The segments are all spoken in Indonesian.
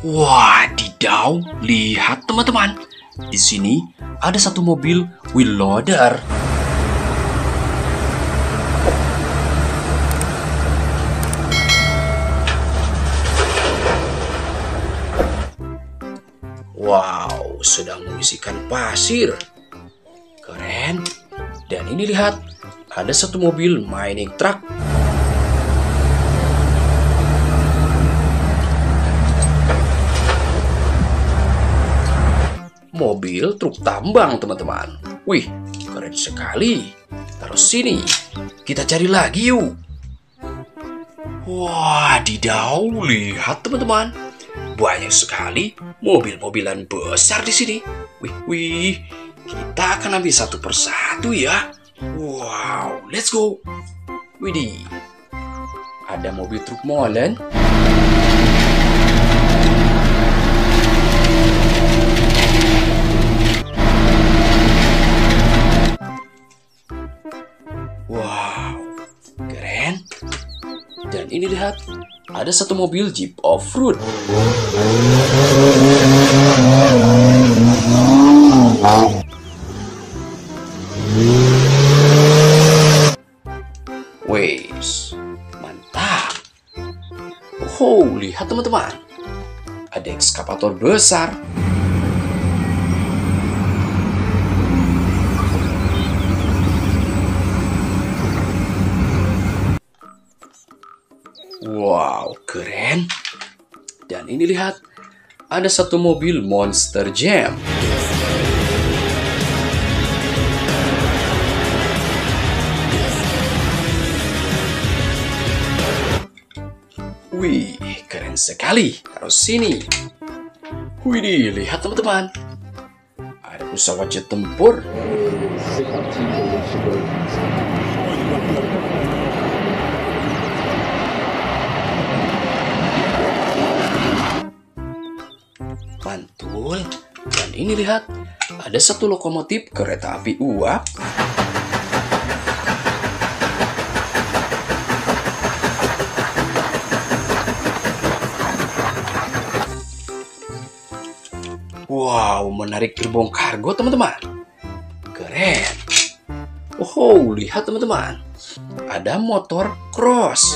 Wadidaw, lihat teman-teman. Di sini ada satu mobil wheel loader. Wow, sedang mengisikan pasir. Keren. Dan ini lihat, ada satu mobil mining truck. Mobil truk tambang, teman-teman. Wih, keren sekali. Taruh sini. Kita cari lagi yuk. Wadidaw, lihat teman-teman. Banyak sekali mobil-mobilan besar di sini. Wih, kita akan ambil satu persatu ya. Wow, let's go. Widih, ada mobil truk molen. Wow, keren. Dan ini lihat, ada satu mobil Jeep Off-Road. Wes, mantap. Oh, lihat teman-teman. Ada ekskavator besar. Wow, keren. Dan ini lihat, ada satu mobil Monster Jam. Wih, keren sekali. Taruh sini. Wih, lihat teman-teman. Ada pesawat jet tempur. Mantul. Dan ini lihat, ada satu lokomotif kereta api uap. Wow, menarik gerbong kargo teman-teman. Keren. Oh, lihat teman-teman. Ada motor cross.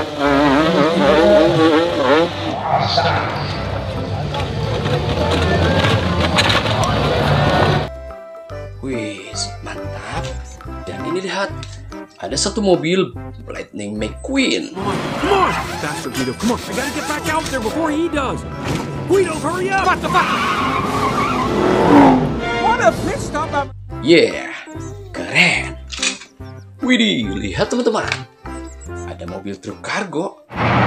Wih, mantap. Dan ini lihat, ada satu mobil Lightning McQueen. Come on! Faster, Guido. Come on. I gotta get back out there before he does. Guido, hurry up! What the fuck? What a pit stop! Yeah, keren. Widih, lihat teman-teman. Ada mobil truk kargo.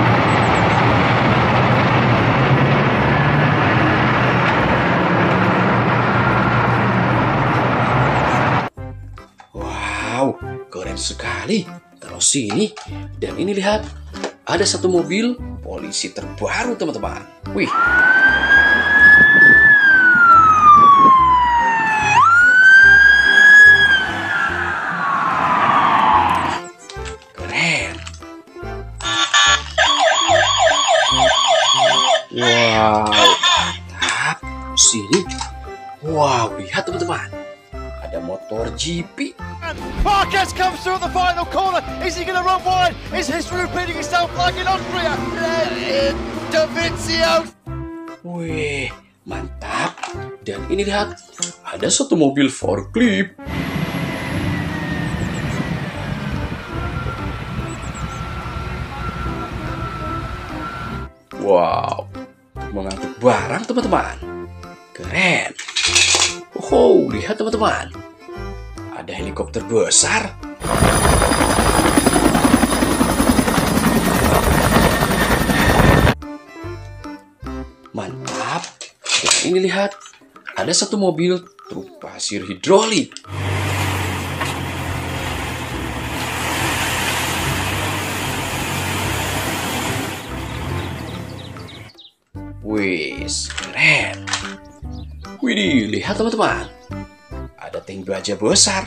Wow, keren sekali. Terus sini. Dan ini lihat, ada satu mobil polisi terbaru teman-teman. Wih. Keren. Wow, mantap. Sini. Wow, lihat teman-teman. Ada motor GP. Marquez comes through at the final corner. Is he going to run wide? Is history repeating itself like in Austria? Davizio. Wih, mantap. Dan ini lihat, ada satu mobil forklift. Wow, mengangkut barang teman-teman. Keren. Oh, lihat teman-teman. Ada helikopter besar. Mantap. Dan ini lihat, ada satu mobil truk pasir hidrolik. Wis, keren. Widih, lihat teman-teman. Ada tank baja besar.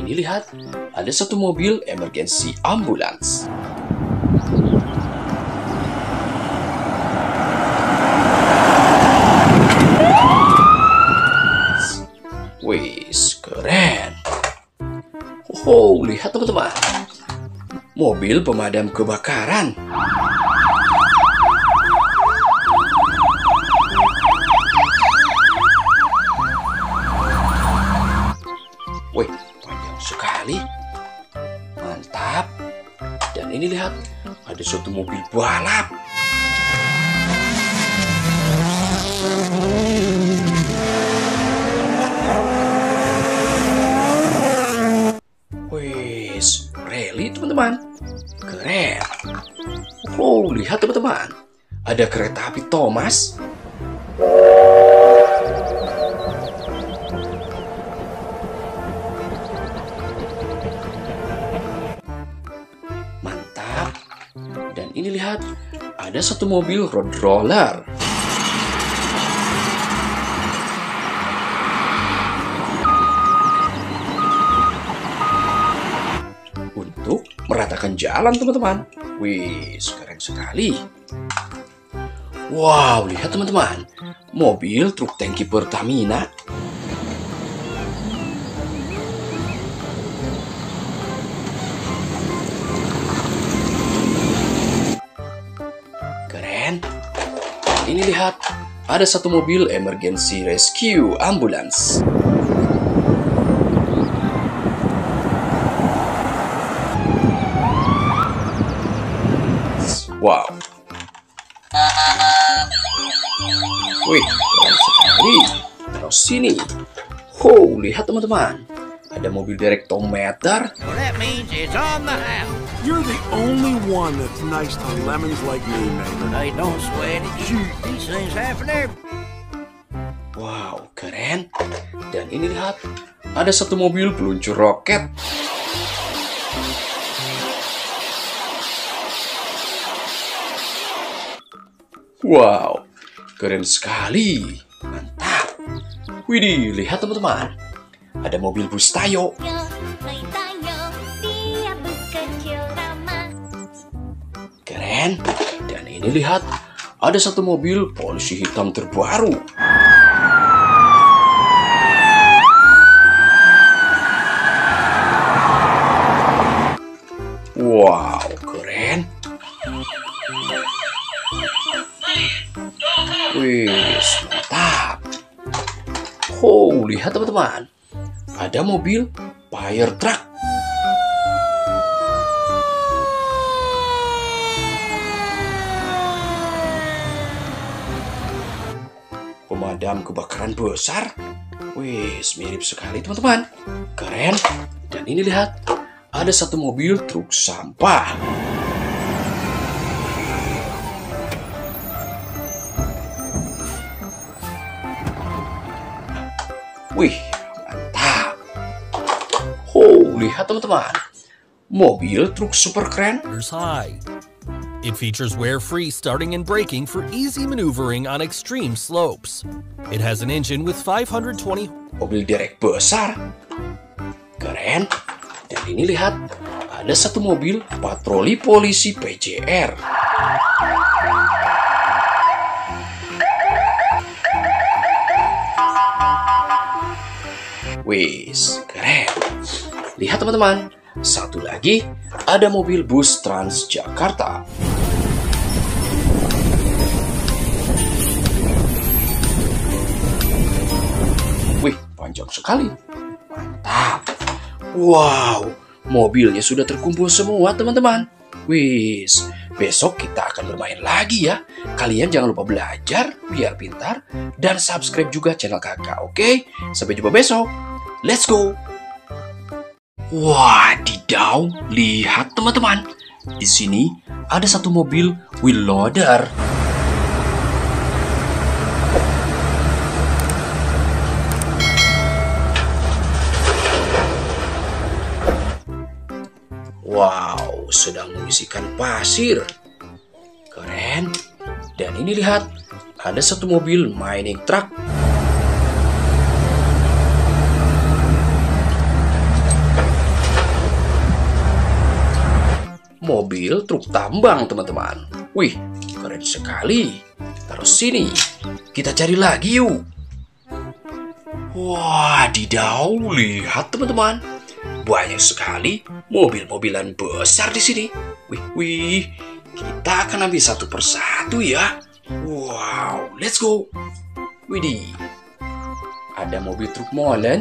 ini lihat, ada satu mobil emergency ambulance. Wis, keren. Oh, lihat teman-teman. Mobil pemadam kebakaran. Wih, panjang sekali. Mantap. Dan ini lihat, ada suatu mobil balap. Wis, rally teman-teman. Keren. Oh, lihat teman-teman. Ada kereta api Thomas. Mantap. Dan ini lihat, ada satu mobil road roller. Untuk meratakan jalan teman-teman. Wih, keren sekali. Wow, lihat teman-teman. Mobil truk tangki Pertamina. Keren. Ini lihat, ada satu mobil emergency rescue ambulance. Wow. Wih, keren sekali. Terus sini. Oh, lihat teman-teman. Ada mobil direktometer. Well, that means it's on the house. You're the only one that's nice to lemons like me, Maynard. Hey, don't sweat it. Shoot, these things happen every... Wow, keren. Dan ini lihat, ada satu mobil peluncur roket. Wow, keren sekali. Mantap. Widih, lihat teman-teman. Ada mobil bus Tayo. Keren. Dan ini lihat, ada satu mobil polisi hitam terbaru. Wow, keren. Wih, mantap. Oh, lihat teman-teman. Ada mobil fire truck. Pemadam kebakaran besar. Wih, mirip sekali teman-teman. Keren. Dan ini lihat, ada satu mobil truk sampah. Wih, mantap. Oh, lihat teman-teman. Mobil truk super keren. High. It features wear-free starting and braking for easy maneuvering on extreme slopes. It has an engine with 520. Mobil derek besar. Keren. Dan ini lihat, ada satu mobil patroli polisi PJR. Wis, keren. Lihat teman-teman, satu lagi, ada mobil bus Transjakarta. Wih, panjang sekali. Mantap. Wow, mobilnya sudah terkumpul semua teman-teman. Wis, besok kita akan bermain lagi ya. Kalian jangan lupa belajar biar pintar dan subscribe juga channel kakak, oke? Sampai jumpa besok. Let's go. Wadidaw, lihat teman-teman. Di sini ada satu mobil wheel loader. Wow, sedang mengisikan pasir. Keren. Dan ini lihat, ada satu mobil mining truck. mobil truk tambang, teman-teman. Wih, keren sekali. Taruh sini. Kita cari lagi yuk. Wadidaw, lihat teman-teman. Banyak sekali mobil-mobilan besar di sini. Wih, kita akan ambil satu persatu ya. Wow, let's go. Widih, ada mobil truk molen.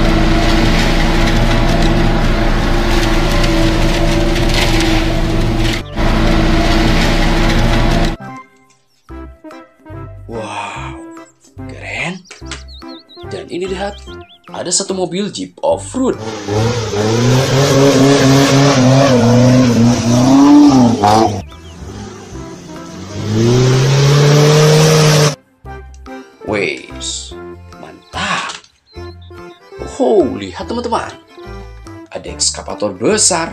Wow, keren. Dan ini lihat, ada satu mobil Jeep Off-Road. Wes, mantap. Oh, lihat teman-teman. Ada ekskavator besar.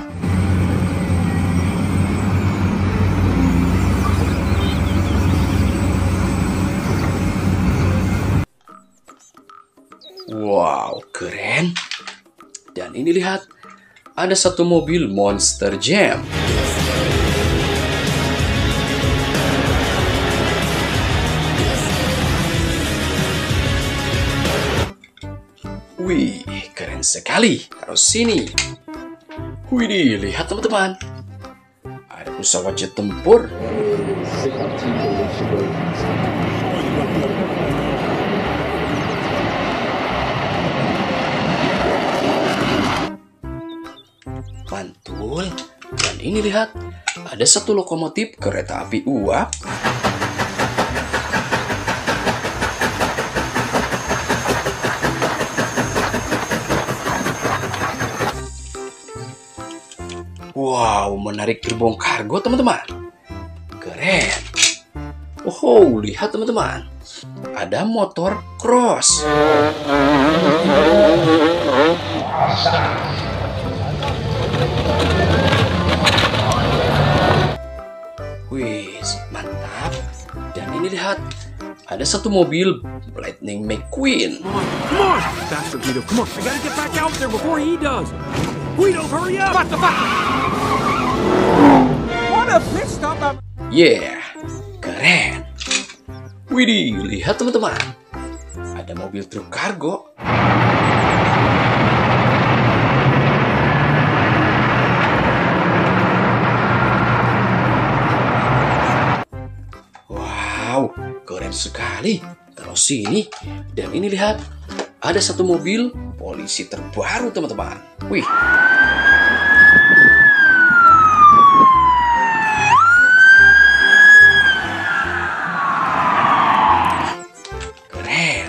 Wow, keren. Dan ini lihat, ada satu mobil Monster Jam. Wih, keren sekali. Taruh sini. Wih, lihat teman-teman. Ada pesawat jet tempur. Mantul. Dan ini lihat, ada satu lokomotif kereta api uap. Wow, menarik gerbong kargo teman-teman. Keren. Oh, lihat teman-teman. Ada motor cross. Wih, mantap. Dan ini lihat, ada satu mobil Lightning McQueen. Come on! Faster, Guido. Come on. I gotta get back out there before he does. Guido, hurry up! What the fuck? What a pit stop! Yeah, keren. Widih, lihat teman-teman. Ada mobil truk kargo. Wow, keren sekali. Taruh sini. Dan ini lihat, ada satu mobil polisi terbaru teman-teman. Wih. Keren.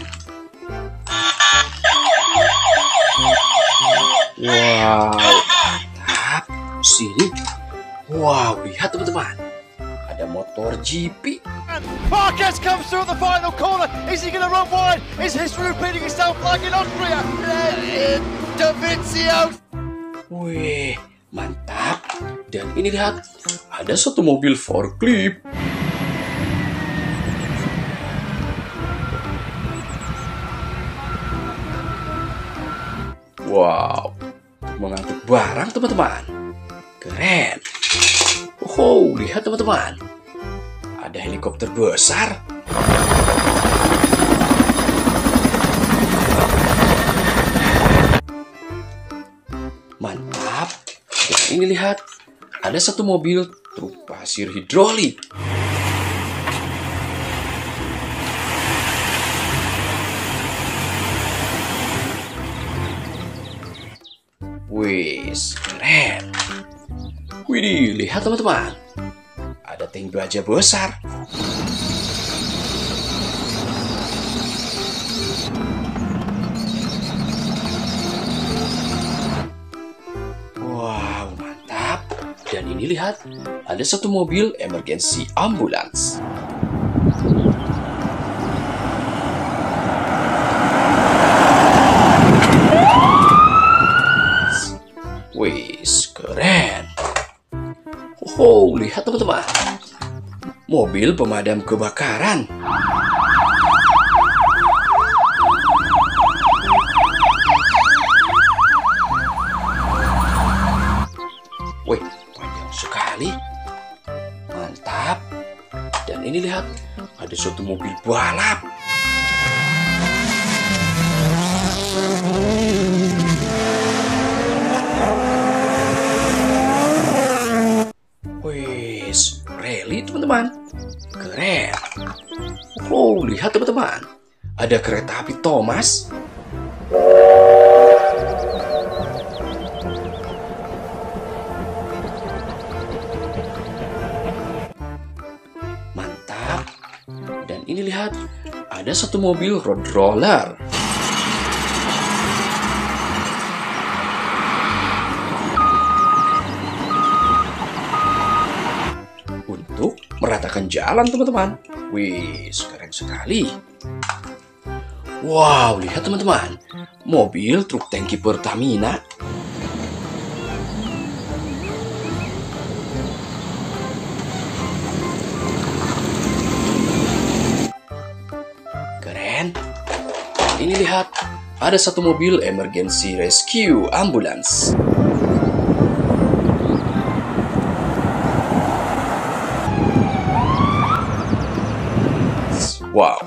Wow, mantap. Sini. Wow, lihat teman-teman. Ada motor GP. Marquez comes through at the final corner. Is he going to run wide? Is history repeating itself like in Austria? Davizio. Wih, mantap. Dan ini lihat, ada satu mobil forklift. Wow, mengangkut barang teman-teman. Keren. Oh, lihat teman-teman. Ada helikopter besar. Mantap. Dan ini lihat, ada satu mobil truk pasir hidrolik. Wih, keren. Widih, lihat teman-teman. Ada tank baja besar. Wow, mantap. Dan ini lihat, ada satu mobil emergency ambulance. Wih, keren. Oh, lihat teman-teman. Mobil pemadam kebakaran. Wih, panjang sekali. ada suatu mobil balap. Wes, rally teman-teman. Keren. Oh, lihat teman-teman. Ada kereta api Thomas. Mantap. Dan ini lihat, ada satu mobil road roller. Untuk meratakan jalan teman-teman. Wih, keren sekali. Wow, lihat teman-teman. Mobil truk tangki Pertamina. Keren. Ini lihat, ada satu mobil emergency rescue ambulance. Wow.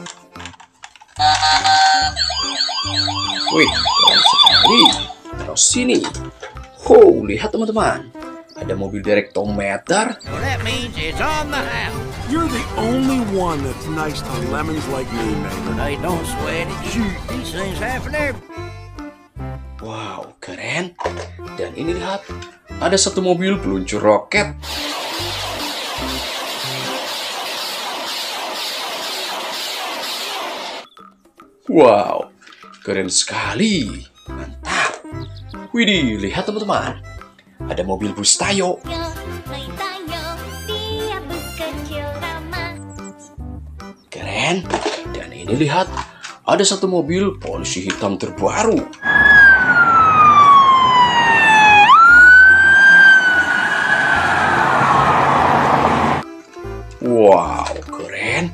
Wih, keren sekali. Terus sini. Oh, lihat teman-teman. Ada mobil direktometer. Well, that means it's on the house. You're the only one that's nice to lemons like me, neighbor. Hey, don't sweat it. Shoot, these things happen every... Wow, keren. Dan ini lihat, ada satu mobil peluncur roket. Wow, keren sekali. Mantap. Widih, lihat teman-teman. Ada mobil bus Tayo. Keren. Dan ini lihat, ada satu mobil polisi hitam terbaru. Wow, keren.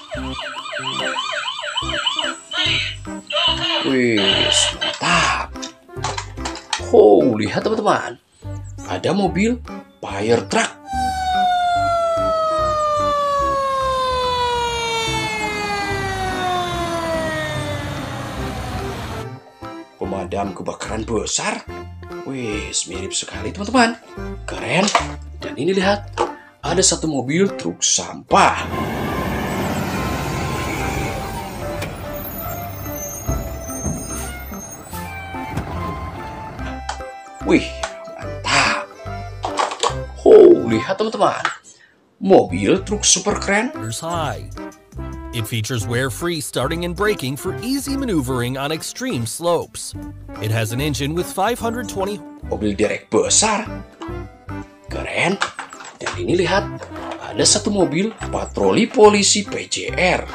Wih, mantap. Oh, lihat teman-teman. Ada mobil fire truck. Pemadam kebakaran besar. Wih, mirip sekali teman-teman. Keren. Dan ini lihat, ada satu mobil truk sampah. Wih, mantap. Oh, lihat teman-teman. Mobil truk super keren. High. It features wear-free starting and braking for easy maneuvering on extreme slopes. It has an engine with 520. Mobil derek besar. Keren. Dan ini lihat, ada satu mobil patroli polisi PJR.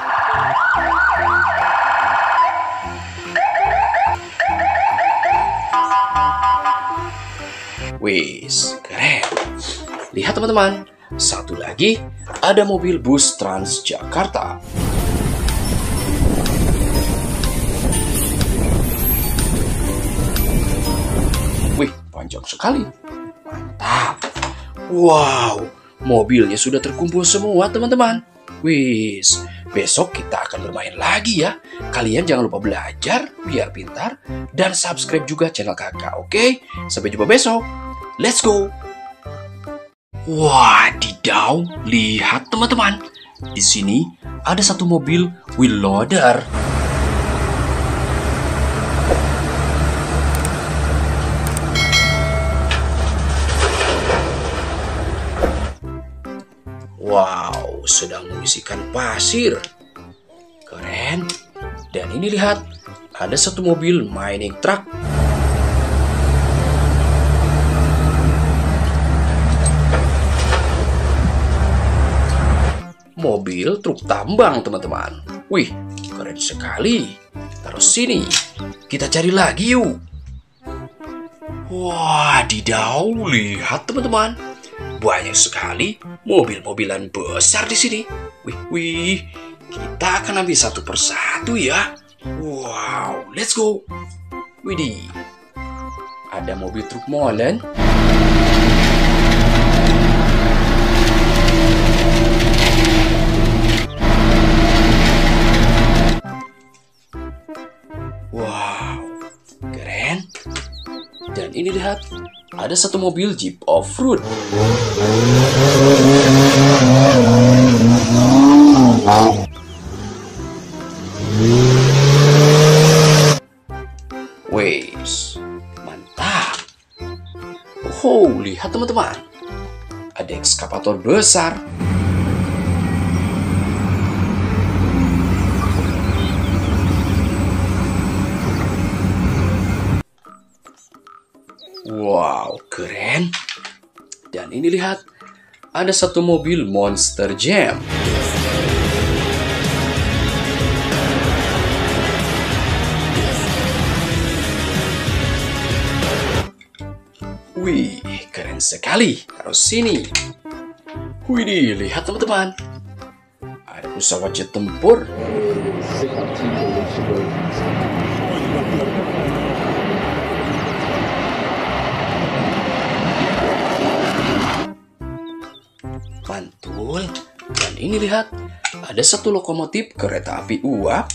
Wis, keren. Lihat teman-teman, satu lagi ada mobil bus Transjakarta. Wih, panjang sekali. Mantap. Wow, mobilnya sudah terkumpul semua teman-teman. Wis, besok kita akan bermain lagi ya. Kalian jangan lupa belajar biar pintar dan subscribe juga channel kakak, oke? Sampai jumpa besok. Let's go. Wadidaw, lihat teman-teman. Di sini ada satu mobil wheel loader. Wow, sedang mengisikan pasir. Keren. Dan ini lihat, ada satu mobil mining truck. Mobil truk tambang, teman-teman. Wih, keren sekali. Taruh sini. Kita cari lagi yuk. Wadidaw, lihat teman-teman. Banyak sekali mobil-mobilan besar di sini. Wih, kita akan ambil satu persatu ya. Wow, let's go. Widih, ada mobil truk molen. Dan ini lihat, ada satu mobil Jeep Off-Road. Wes, mantap. Oh, lihat teman-teman. Ada ekskavator besar. Wow, keren. Dan ini lihat, ada satu mobil Monster Jam. Wih, keren sekali. Taruh sini. Wih, lihat teman-teman. Ada pesawat jet tempur. Mantul. Dan ini lihat, ada satu lokomotif kereta api uap.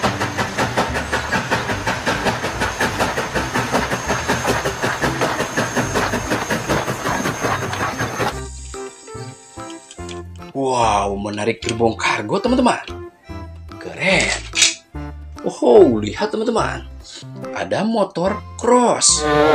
Wow, menarik gerbong kargo teman-teman. Keren. Oh, lihat teman-teman. Ada motor cross.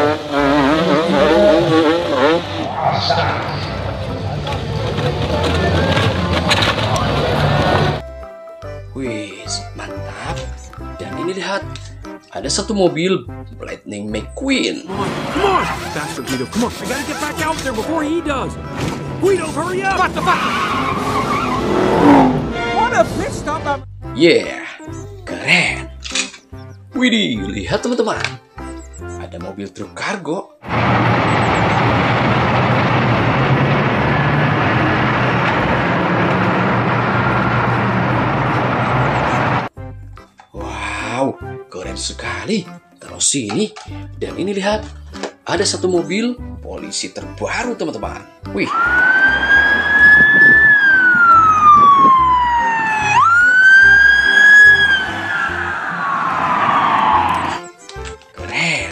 Wih, mantap. Dan ini lihat, ada satu mobil Lightning McQueen. Come on! Faster, Guido. Come on. I gotta get back out there before he does. Guido, hurry up! What the fuck? What a pit stop! Yeah, keren. Widih, lihat teman-teman. Ada mobil truk kargo. Wow, keren sekali. Taruh sini. Dan ini lihat, ada satu mobil polisi terbaru teman-teman. Wih. Keren.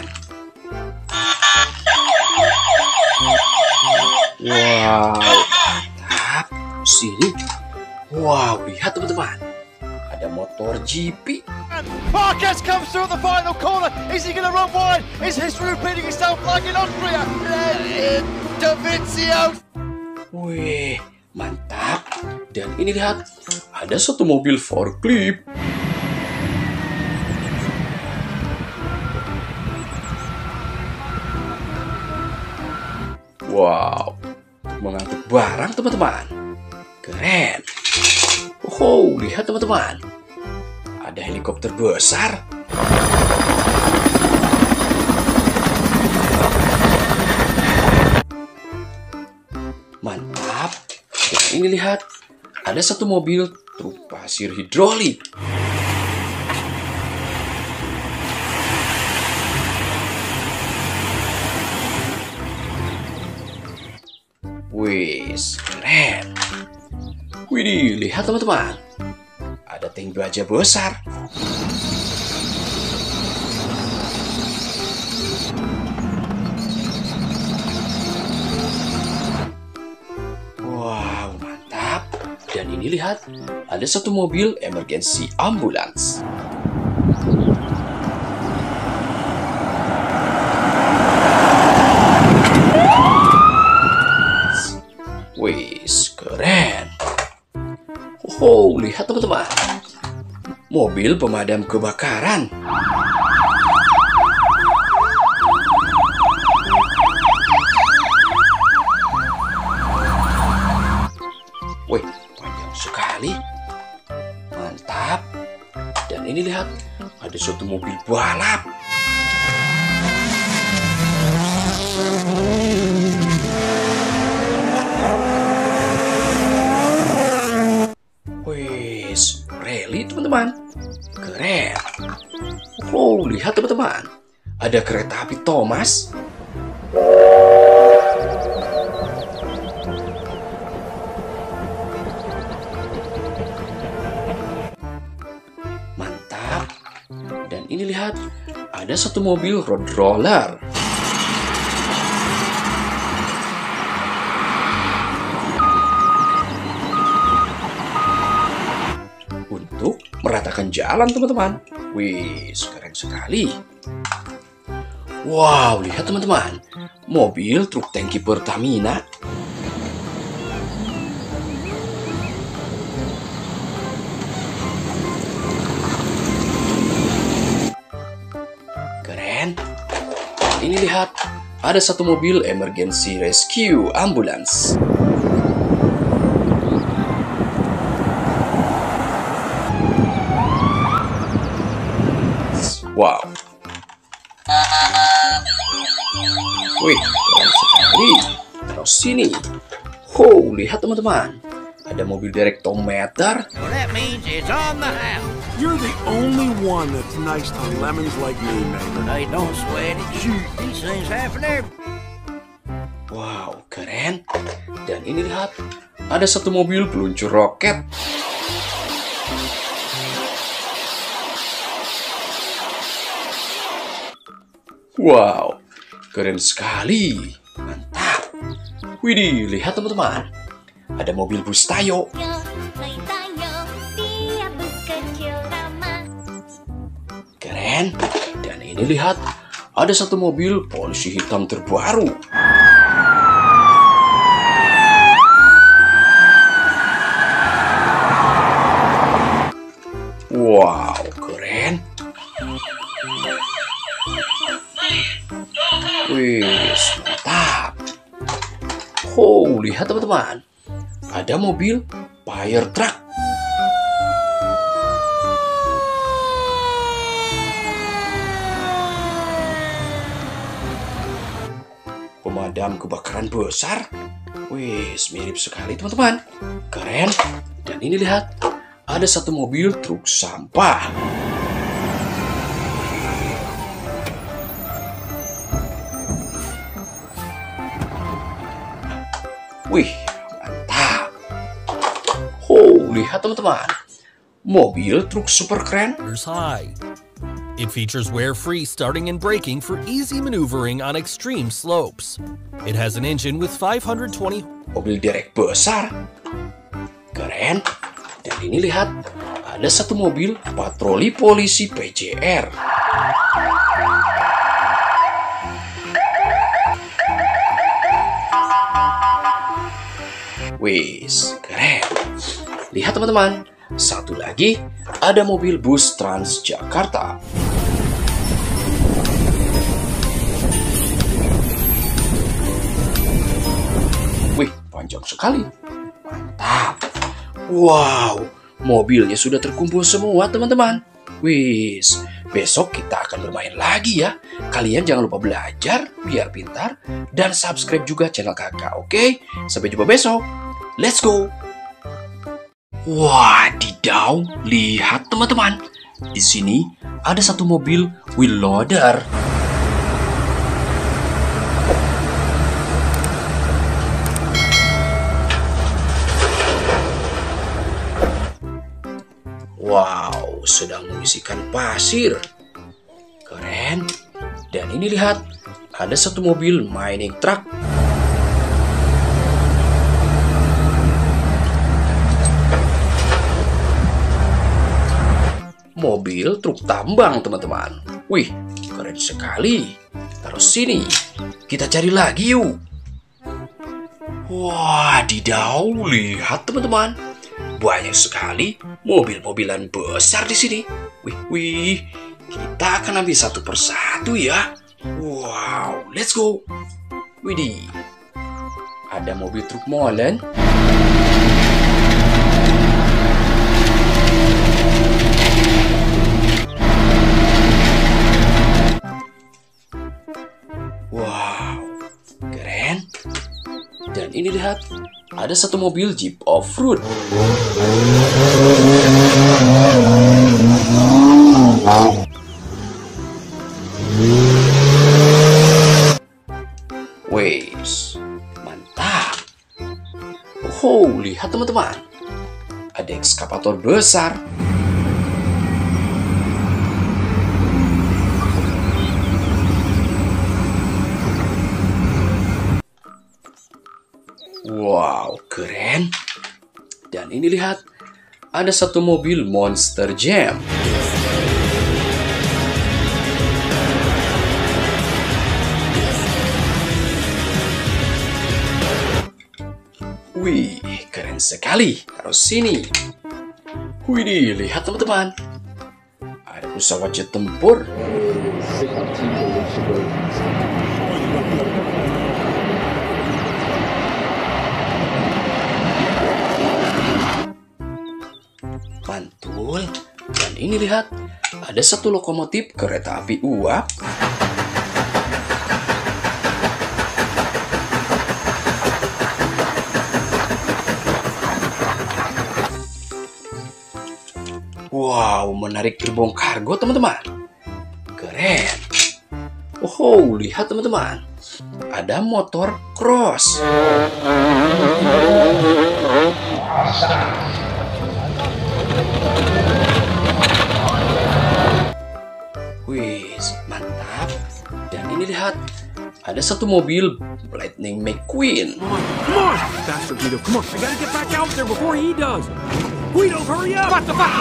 Wow. Mantap. Sini. Wow, lihat teman-teman. Ada motor GP. Marquez comes through at the final corner. Is he going to run wide? Is history repeating itself like in Austria? Davizio. Wih, mantap. Dan ini lihat, ada satu mobil forklift. Wow, mengangkut barang teman-teman. Keren. Oh, lihat teman-teman. Ada helikopter besar. Mantap. Dan ini lihat, ada satu mobil truk pasir hidrolik. Wis, keren. Widih, lihat teman-teman. Ada tank baja besar. Wow, mantap. Dan ini lihat, ada satu mobil emergency ambulance. Wis, keren. Oh, lihat teman-teman. Mobil pemadam kebakaran. Wih, panjang sekali. Mantap. Dan ini lihat, ada suatu mobil balap. Wis, rally teman-teman. Keren. Oh, lihat teman-teman. Ada kereta api Thomas. Mantap. Dan ini lihat, ada satu mobil road roller. akan jalan teman-teman. Wih, keren sekali. Wow, lihat teman-teman. Mobil truk tangki Pertamina. Keren. Ini lihat, ada satu mobil emergency rescue ambulance. Wow. Wih, keren sekali. Terus sini. Oh, lihat teman-teman. Ada mobil direktometer. Well, that means it's on the house. You're the only one that's nice to lemons like me, neighbor. Hey, don't sweat it. Shoot, these things happen every... Wow, keren. Dan ini lihat, ada satu mobil peluncur roket. Wow, keren sekali. Mantap. Widih, lihat teman-teman. Ada mobil bus Tayo. Keren. Dan ini lihat, ada satu mobil polisi hitam terbaru. Wow, keren. Wih, mantap. Oh, lihat teman-teman. Ada mobil fire truck. Pemadam kebakaran besar. Wih, mirip sekali teman-teman. Keren. Dan ini lihat, ada satu mobil truk sampah. Wih, mantap. Oh, lihat teman-teman. Mobil truk super keren. High. It features wear-free starting and braking for easy maneuvering on extreme slopes. It has an engine with 520. Mobil derek besar. Keren. Dan ini lihat, ada satu mobil patroli polisi PJR. Wis, keren. Lihat teman-teman, satu lagi ada mobil bus Transjakarta. Wih, panjang sekali. Mantap. Wow, mobilnya sudah terkumpul semua teman-teman. Wis, besok kita akan bermain lagi ya. Kalian jangan lupa belajar biar pintar dan subscribe juga channel kakak, oke? Sampai jumpa besok. Let's go. Wadidaw, lihat teman-teman. Di sini ada satu mobil wheel loader. Wow, sedang mengisikan pasir. Keren. Dan ini lihat, ada satu mobil mining truck. Mobil truk tambang, teman-teman. Wih, keren sekali. Terus sini, kita cari lagi yuk. Wadidaw, lihat teman-teman. Banyak sekali mobil-mobilan besar di sini. Wih, kita akan ambil satu persatu ya. Wow, let's go. Widih, ada mobil truk molen. Wow, keren. Dan ini lihat, ada satu mobil Jeep Off-Road. Wes, mantap. Oh, lihat teman-teman. Ada ekskavator besar. Wow, keren. Dan ini lihat, ada satu mobil Monster Jam. Wih, keren sekali. Taruh sini. Wih, lihat teman-teman. Ada pesawat jet tempur. Mantul. Dan ini lihat, ada satu lokomotif kereta api uap. Wow, menarik gerbong kargo teman-teman. Keren. Oh, lihat teman-teman. Ada motor cross. Wih, mantap. Dan ini lihat, ada satu mobil Lightning McQueen. Come on! Faster, Guido. Come on. I gotta get back out there before he does. Guido, hurry up! What the fuck?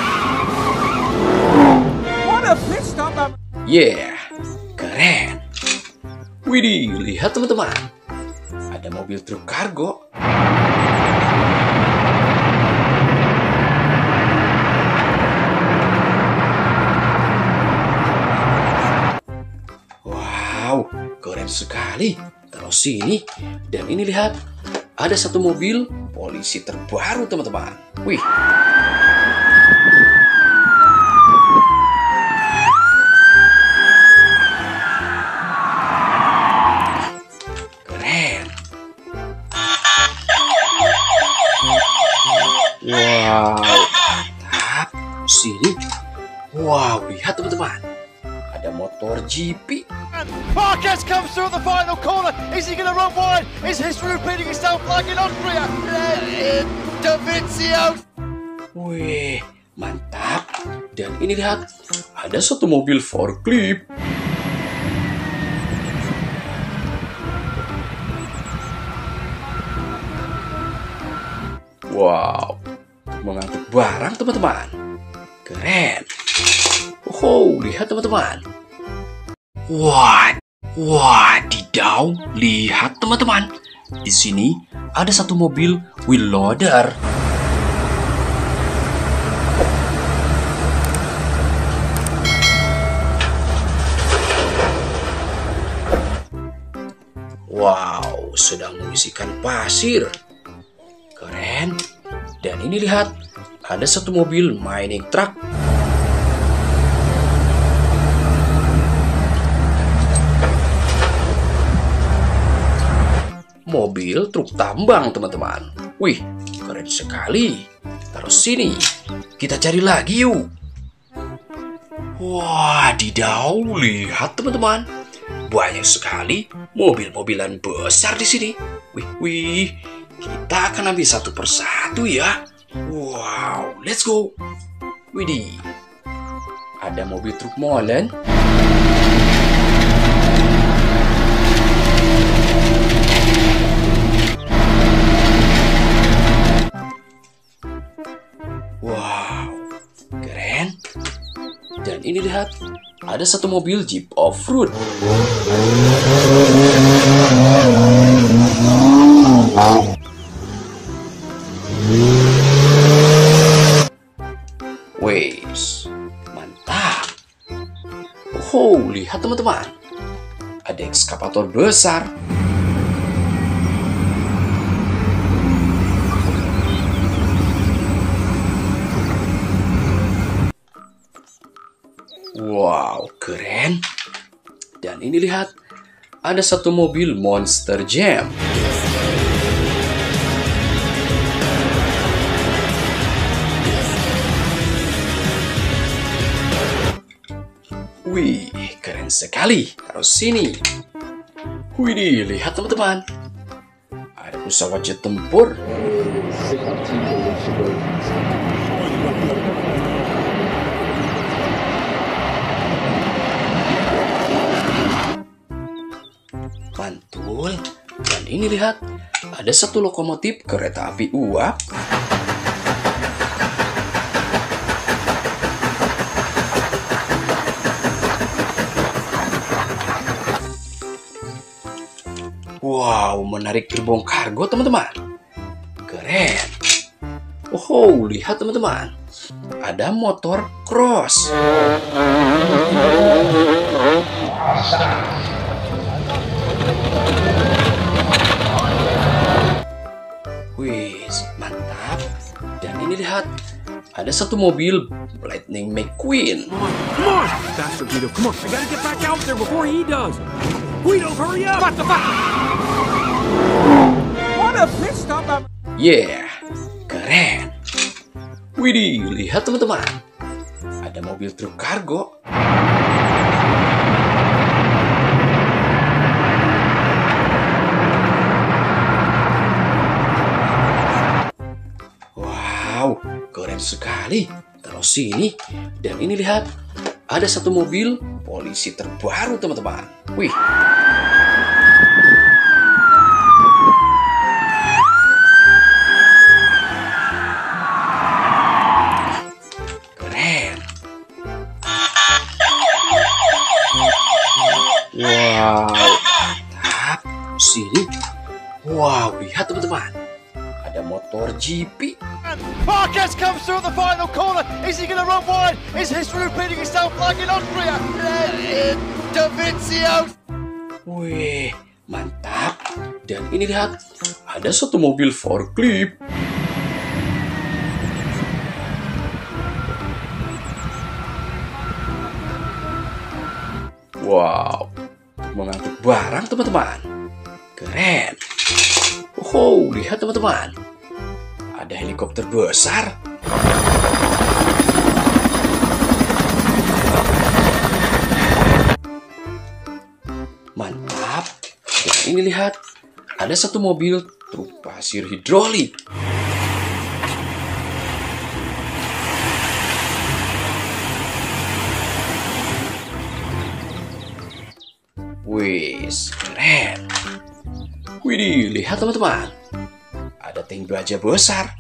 What a pit stop! Yeah, keren. Widih, lihat teman-teman. Ada mobil truk kargo. Wow, keren sekali. Terus sini. Dan ini lihat, ada satu mobil polisi terbaru teman-teman. Wih. Keren. Wow, mantap. Sini. Wow, lihat teman-teman. Ada motor GP. Marquez comes through at the final corner. Is he going to run wide? Is history repeating itself like in Austria? Davizio. Wih, mantap. Dan ini lihat, ada satu mobil forklift. Wow, mengangkut barang teman-teman. Keren. Oh, lihat teman-teman. Wadidaw, lihat teman-teman. Di sini ada satu mobil wheel loader. Wow, sedang mengisikan pasir. Keren. Dan ini lihat, ada satu mobil mining truck. Mobil truk tambang teman-teman. Wih, keren sekali. Taruh sini. Kita cari lagi yuk. Wadidaw, lihat teman-teman. Banyak sekali mobil-mobilan besar di sini. Wih, kita akan ambil satu persatu ya. Wow, let's go. Widih, ada mobil truk molen. Wow, keren. Dan ini lihat, ada satu mobil Jeep Off-Road. Wes, mantap. Oh, lihat teman-teman. Ada ekskavator besar. Wow, keren. Dan ini lihat, ada satu mobil Monster Jam. Wih, keren sekali. Taruh sini. Wih, lihat teman-teman. Ada pesawat jet tempur. Mantul. Dan ini lihat, ada satu lokomotif kereta api uap. Wow, menarik gerbong kargo teman-teman. Keren. Oh, lihat teman-teman. Ada motor cross. Wih, mantap. Dan ini lihat, ada satu mobil Lightning McQueen. Come on! Faster, Guido. Come on. I gotta get back out there before he does. Guido, hurry up! What the fuck? What a pit stop! Yeah, keren. Widih, lihat teman-teman. Ada mobil truk kargo. Wow, keren sekali. Terus sini, dan ini lihat, ada satu mobil polisi terbaru teman-teman. Wih. Keren. Wow, mantap. Sini. Wow, lihat teman-teman. Ada motor GP. Marquez comes through at the final corner. Is he going to run wide? Is history repeating itself like in Austria? Davizio. Wih, mantap. Dan ini lihat, ada satu mobil forklift. Wow, mengangkut barang teman-teman. Keren. Oh, lihat teman-teman. Ada helikopter besar. Mantap. Dan ini lihat, ada satu mobil truk pasir hidrolik. Wih, keren. Widih, lihat teman-teman. Ada tank baja besar.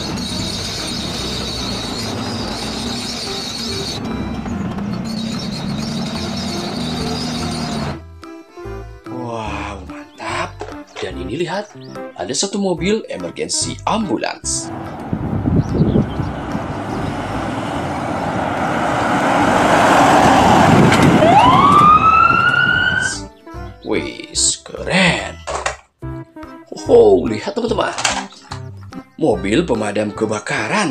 Wow, mantap. Dan ini lihat, ada satu mobil emergency ambulance. Wih, keren. Oh, lihat teman-teman. Mobil pemadam kebakaran.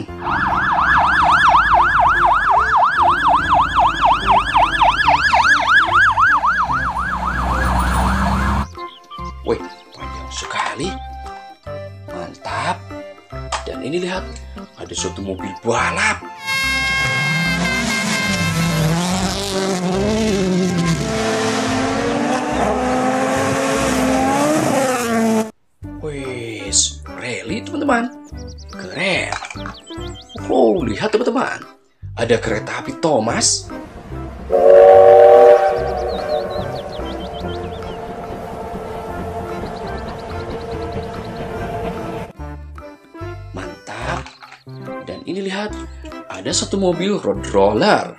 Wih, panjang sekali. Mantap. Dan ini lihat, ada suatu mobil balap. Wih, rally teman-teman. Keren. Oh, lihat teman-teman. Ada kereta api Thomas. Mantap. Dan ini lihat, ada satu mobil road roller.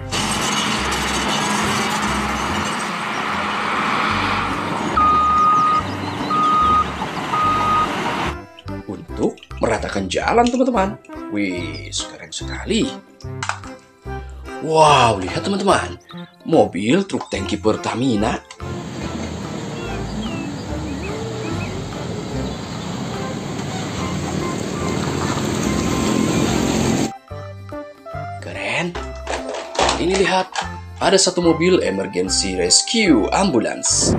Untuk meratakan jalan teman-teman. Wih, keren sekali. Wow, lihat teman-teman. Mobil truk tangki Pertamina. Keren. Dan ini lihat, ada satu mobil emergency rescue ambulance.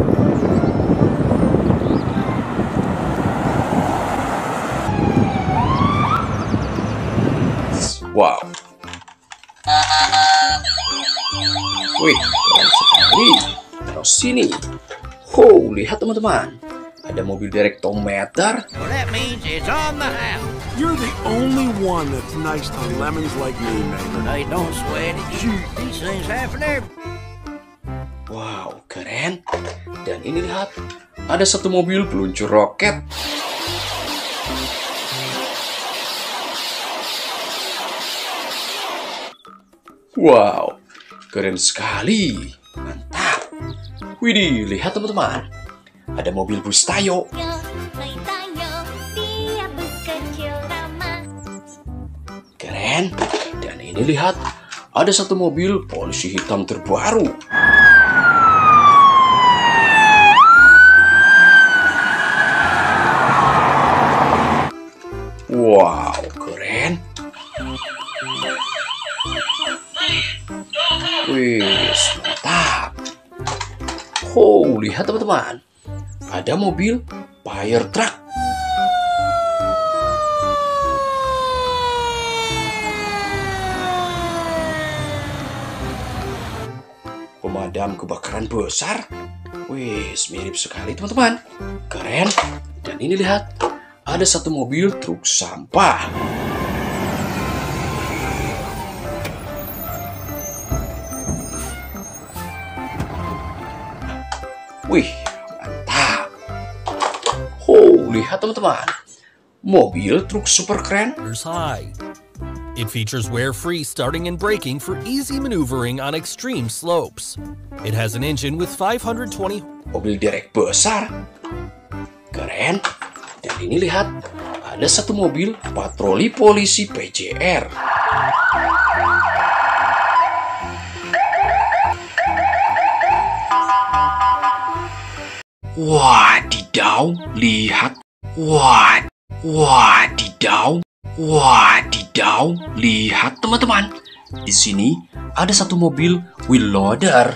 Wow. Wih, keren sekali. Terus sini. Oh, lihat teman-teman. Ada mobil direktometer. Well, that means it's on the house. You're the only one that's nice to lemons like me, neighbor. Hey, don't sweat it. Shoot, these things happen every... Wow, keren. Dan ini lihat, ada satu mobil peluncur roket. Wow, keren sekali. Mantap. Widih, lihat teman-teman. ada mobil bus Tayo. Keren. Dan ini lihat, ada satu mobil polisi hitam terbaru. Wow, keren. Wih, mantap. Oh, lihat teman-teman. Ada mobil fire truck. Pemadam kebakaran besar. Wih, mirip sekali teman-teman. Keren. Dan ini lihat, ada satu mobil truk sampah. Wih, mantap. Oh, lihat teman-teman. Mobil truk super keren. High. It features wear-free starting and braking for easy maneuvering on extreme slopes. It has an engine with 520. Mobil derek besar. Keren. Dan ini lihat, ada satu mobil patroli polisi PJR. Wadidaw, lihat. Wadidaw, lihat teman-teman. Di sini ada satu mobil wheel loader.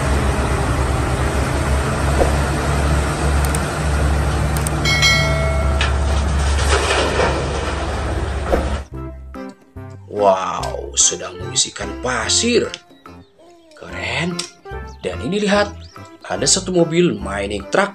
Wow, sedang mengisikan pasir. Keren. Dan ini lihat, ada satu mobil mining truck.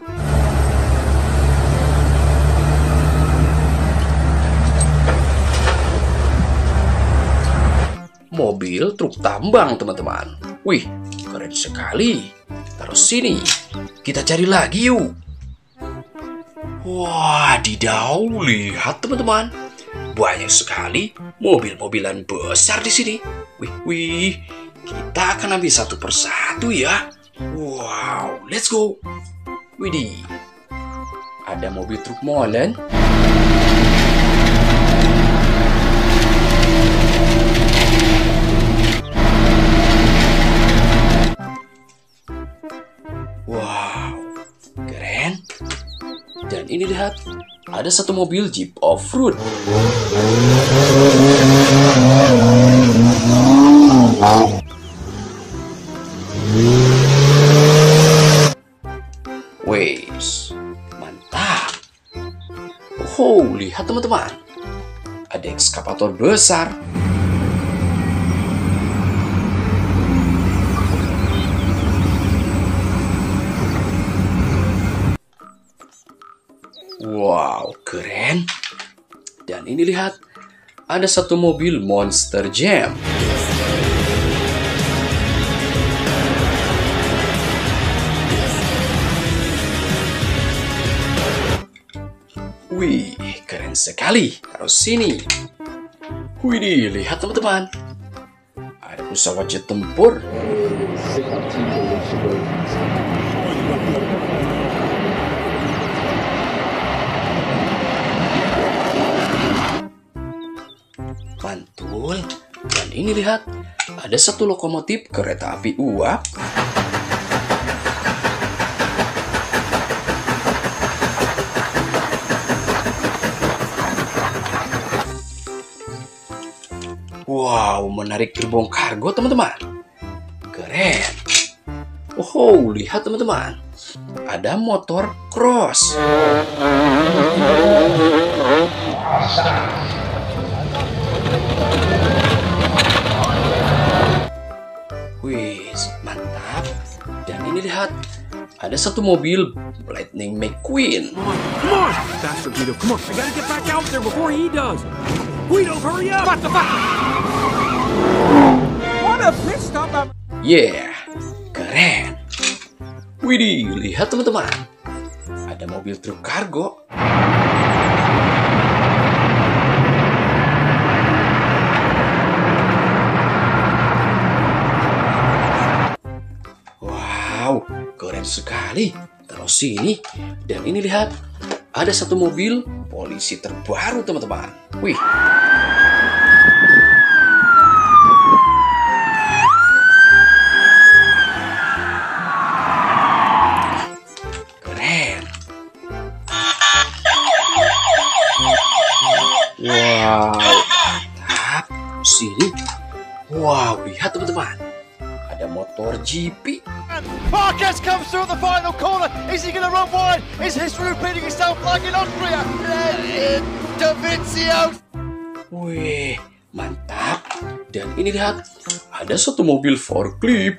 Mobil truk tambang, teman-teman. Wih, keren sekali. Taruh sini. Kita cari lagi yuk. Wadidaw, lihat teman-teman. Banyak sekali mobil-mobilan besar di sini. Wih, kita akan ambil satu persatu ya. Wow, let's go. Widih, ada mobil truk molen. Wow, keren. Dan ini lihat, ada satu mobil Jeep Off-Road. Wes, mantap. Oh, lihat teman-teman. Ada ekskavator besar. Wow, keren. Dan ini lihat, ada satu mobil Monster Jam. Wih, keren sekali. Taruh sini. Wih, lihat teman-teman. Ada pesawat jet tempur. Mantul. Dan ini lihat, ada satu lokomotif kereta api uap. Wow, menarik gerbong kargo teman-teman. Keren. Oh, lihat teman-teman. Ada motor cross. Wih, mantap. Dan ini lihat, ada satu mobil Lightning McQueen. Come on! Faster, Guido. Come on. I gotta get back out there before he does. Guido, hurry up! What the fuck? What a pit stop! Yeah, keren. Widih, lihat teman-teman. Ada mobil truk kargo. Wow, keren sekali. taruh sini. Dan ini lihat, ada satu mobil polisi terbaru teman-teman. Wih. Keren. Wow. Mantap. Sini. Wow, lihat teman-teman. Ada motor GP. Marquez comes through at the final corner. Is he going to run wide? Is history repeating itself like in Austria? Davizio. Wih, mantap. Dan ini lihat, ada satu mobil forklift.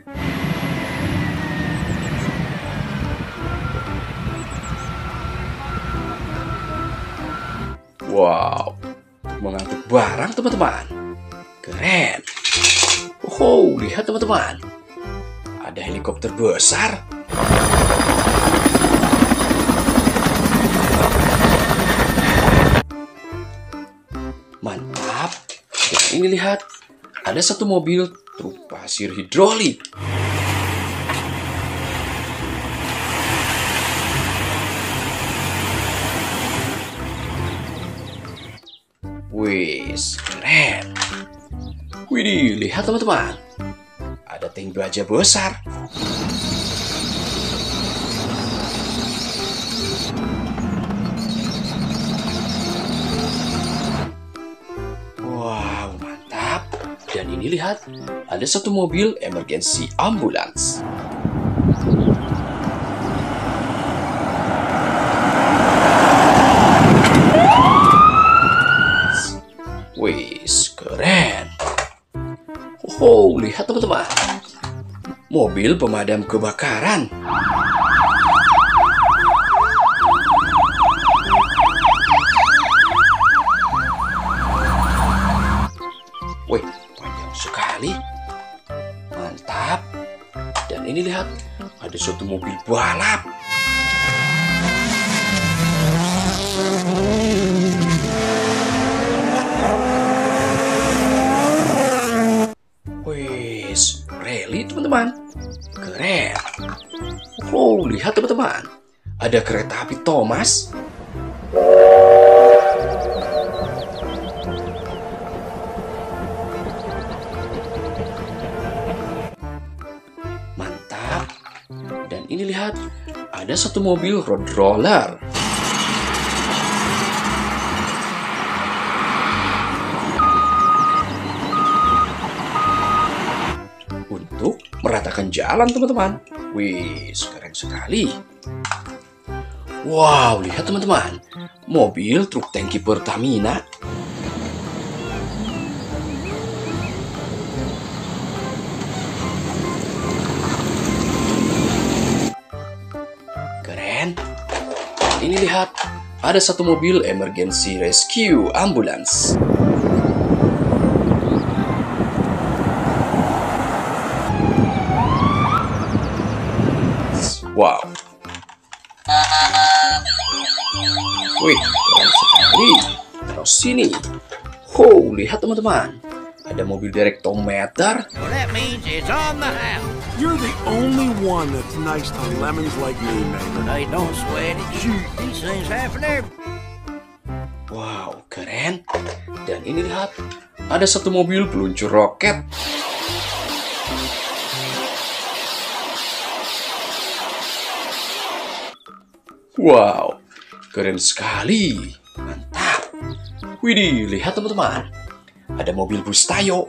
Wow, mengangkut barang teman-teman. Keren. Oh, lihat teman-teman. Ada helikopter besar. Mantap. Dan ini lihat, ada satu mobil truk pasir hidrolik. Wis, keren. Widih, lihat teman-teman. Ada tank baja besar. Wow, mantap. Dan ini lihat, ada satu mobil emergency ambulance. Wis, keren. Oh, lihat teman-teman. Mobil pemadam kebakaran. Wih, panjang sekali. Mantap. Dan ini lihat, ada suatu mobil balap. Wis, rally teman-teman. Keren. Oh, lihat teman-teman. Ada kereta api Thomas. Mantap. Dan ini lihat, ada satu mobil road roller. Untuk meratakan jalan teman-teman. Wih, keren sekali. Wow, lihat teman-teman. Mobil truk tangki Pertamina. Keren. Ini lihat, ada satu mobil emergency rescue ambulance. Wow. Wih, keren sekali. Terus sini. Oh, lihat teman-teman. Ada mobil direktometer. Well, that means it's on the house. You're the only one that's nice to lemons like me, Maynard. Hey, don't sweat it. Shoot, these things happen every... Wow, keren. Dan ini lihat, ada satu mobil peluncur roket. Wow, keren sekali. Mantap. Widih, lihat teman-teman. Ada mobil bus Tayo.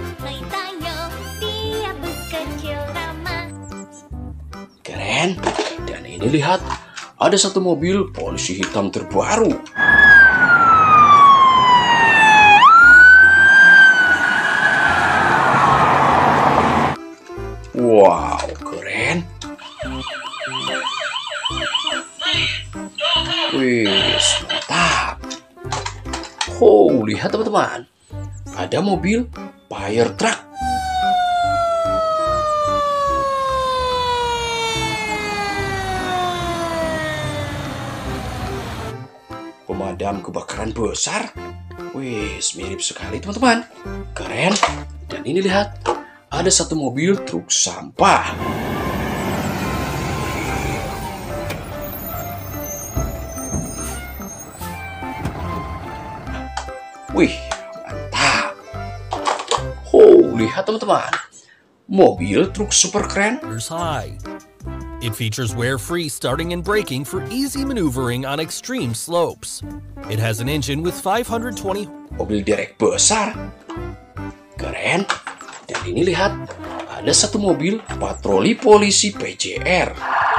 Keren. Dan ini lihat, ada satu mobil polisi hitam terbaru. Wow, keren. Wih, mantap. Oh, lihat teman-teman. Ada mobil fire truck. Pemadam kebakaran besar. Wih, mirip sekali teman-teman. Keren. Dan ini lihat, ada satu mobil truk sampah. lihat teman-teman, mobil truk super keren. High. It features wear-free starting and braking for easy maneuvering on extreme slopes. It has an engine with 520. Mobil derek besar, keren. Dan ini lihat, ada satu mobil patroli polisi PJR.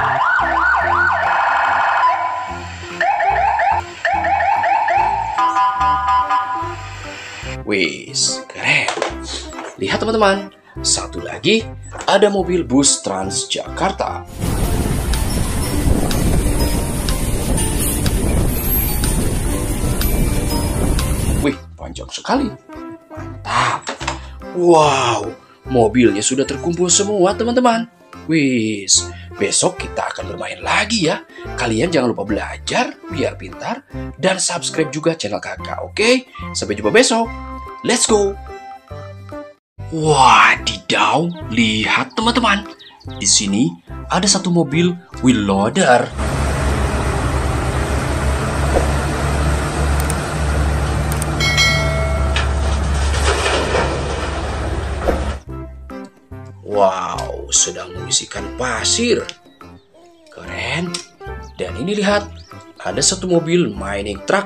Wis, keren. Lihat teman-teman, satu lagi ada mobil bus Transjakarta. Wih, panjang sekali. Mantap. Wow, mobilnya sudah terkumpul semua teman-teman. Wis, besok kita akan bermain lagi ya. Kalian jangan lupa belajar biar pintar dan subscribe juga channel kakak, oke? Sampai jumpa besok. Let's go. Wadidaw, lihat teman-teman. Di sini ada satu mobil wheel loader. Wow, sedang mengisikan pasir. Keren. Dan ini lihat, ada satu mobil mining truck.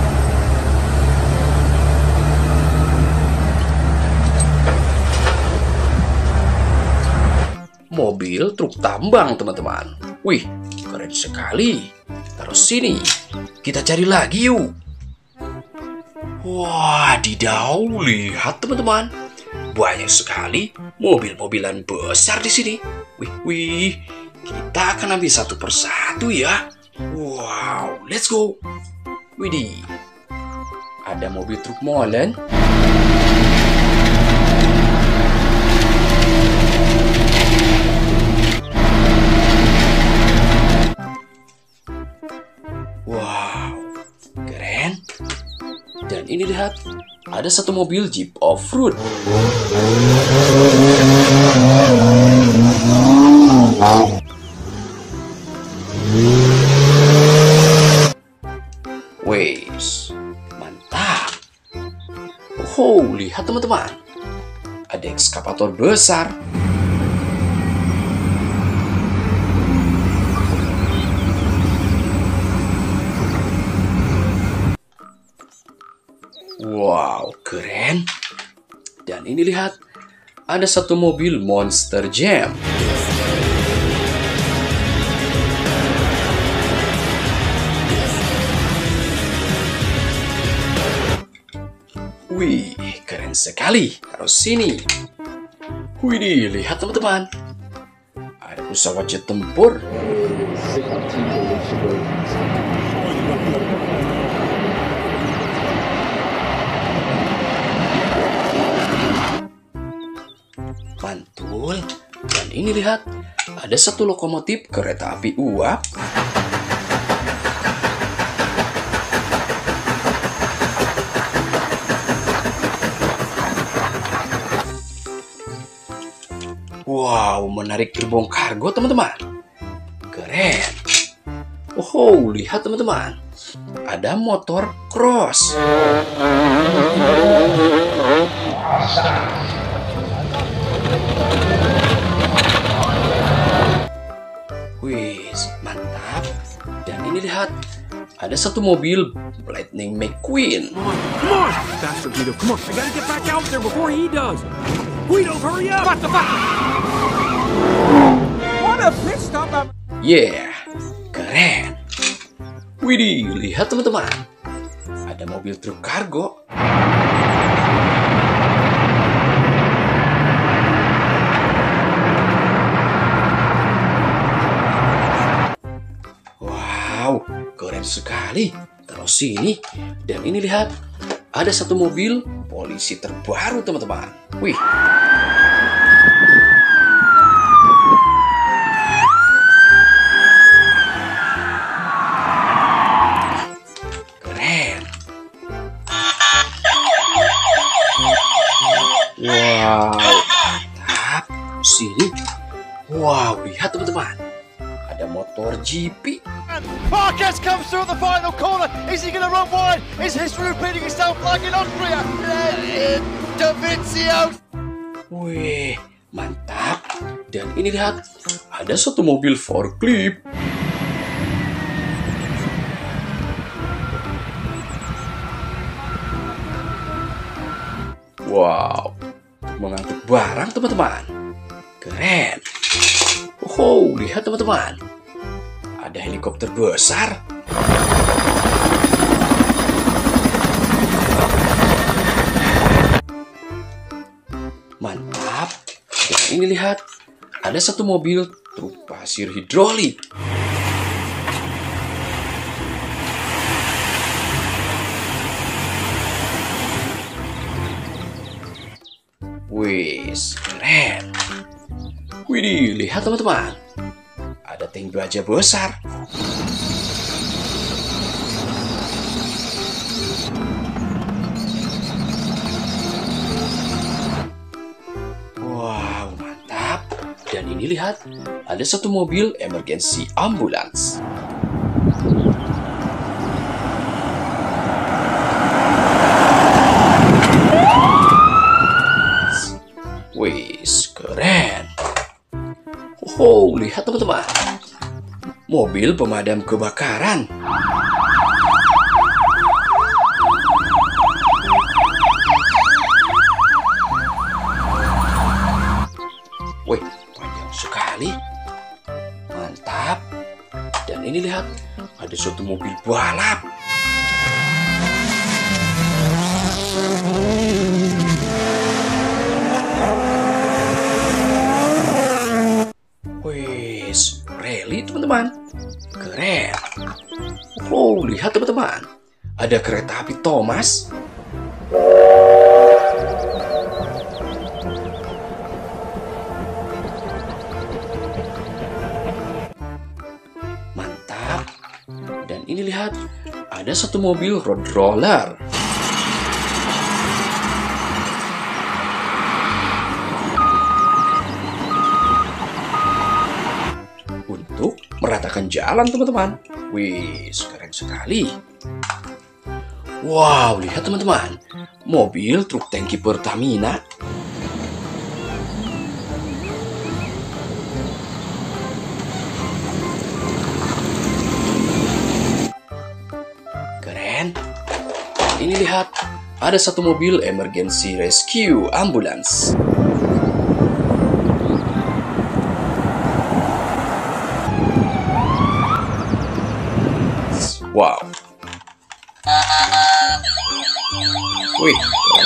Mobil truk tambang, teman-teman. Wih, keren sekali. Taruh sini. Kita cari lagi yuk. Wadidaw, lihat teman-teman. Banyak sekali mobil-mobilan besar di sini. Wih, kita akan ambil satu persatu ya. Wow, let's go. Widih, ada mobil truk molen. Wow, keren. Dan ini lihat, ada satu mobil Jeep Off-Road. Wes, mantap. Oh, lihat teman-teman. Ada ekskavator besar. Wow, keren. Dan ini lihat, ada satu mobil Monster Jam. Wih, keren sekali. Taruh sini. Wih, lihat teman-teman. Ada pesawat jet tempur. Mantul. Dan ini lihat, ada satu lokomotif kereta api uap. Wow, menarik gerbong kargo teman-teman. Keren. Oh, lihat teman-teman. Ada motor cross. Wih, mantap. Dan ini lihat, ada satu mobil Lightning McQueen. Come on! Faster, Guido. Come on. I gotta get back out there before he does. Guido, hurry up! What the fuck? What a pit stop! Yeah, keren. Widih, lihat teman-teman. Ada mobil truk kargo. Wow, keren sekali. Taruh sini. Dan ini lihat, ada satu mobil polisi terbaru teman-teman. Wih. Keren. Wow, mantap. Sini. Wow, lihat teman-teman. Ada motor GP. Marquez comes through at the final corner. Is he going to run wide? Is history repeating itself like in Austria? Davizio. Wih, mantap. Dan ini lihat, ada satu mobil forklift. Wow, mengangkut barang teman-teman. Keren. Oh, lihat teman-teman. Ada helikopter besar. Mantap. Dan ini lihat, ada satu mobil truk pasir hidrolik. Wis, keren. Widih, lihat teman-teman. Ada tank baja besar. Wow, mantap. Dan ini lihat, ada satu mobil emergency ambulance. Wis, keren. Oh, lihat teman-teman. Mobil pemadam kebakaran. Wih, panjang sekali. Mantap. Dan ini lihat, ada suatu mobil balap. Wis, rally teman-teman. Keren. Oh, lihat teman-teman. Ada kereta api Thomas. Mantap. Dan ini lihat, ada satu mobil road roller. Untuk meratakan jalan teman-teman. Wih, keren sekali. Wow, lihat teman-teman. Mobil truk tangki Pertamina. Keren. Ini lihat, ada satu mobil emergency rescue ambulance. Wow. Wih,